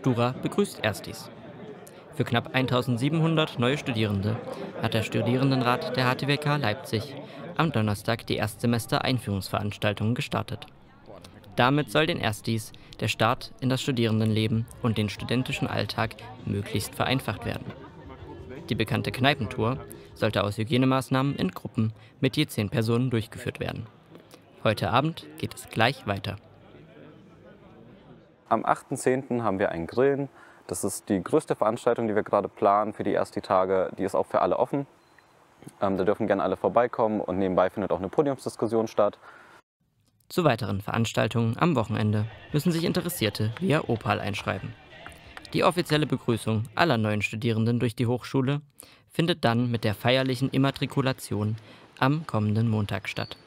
Stura begrüßt Erstis. Für knapp 1700 neue Studierende hat der Studierendenrat der HTWK Leipzig am Donnerstag die Erstsemester-Einführungsveranstaltung gestartet. Damit soll den Erstis der Start in das Studierendenleben und den studentischen Alltag möglichst vereinfacht werden. Die bekannte Kneipentour sollte aus Hygienemaßnahmen in Gruppen mit je 10 Personen durchgeführt werden. Heute Abend geht es gleich weiter. Am 8.10. haben wir ein Grillen. Das ist die größte Veranstaltung, die wir gerade planen für die Ersti-Tage. Die ist auch für alle offen. Da dürfen gerne alle vorbeikommen und nebenbei findet auch eine Podiumsdiskussion statt. Zu weiteren Veranstaltungen am Wochenende müssen sich Interessierte via Opal einschreiben. Die offizielle Begrüßung aller neuen Studierenden durch die Hochschule findet dann mit der feierlichen Immatrikulation am kommenden Montag statt.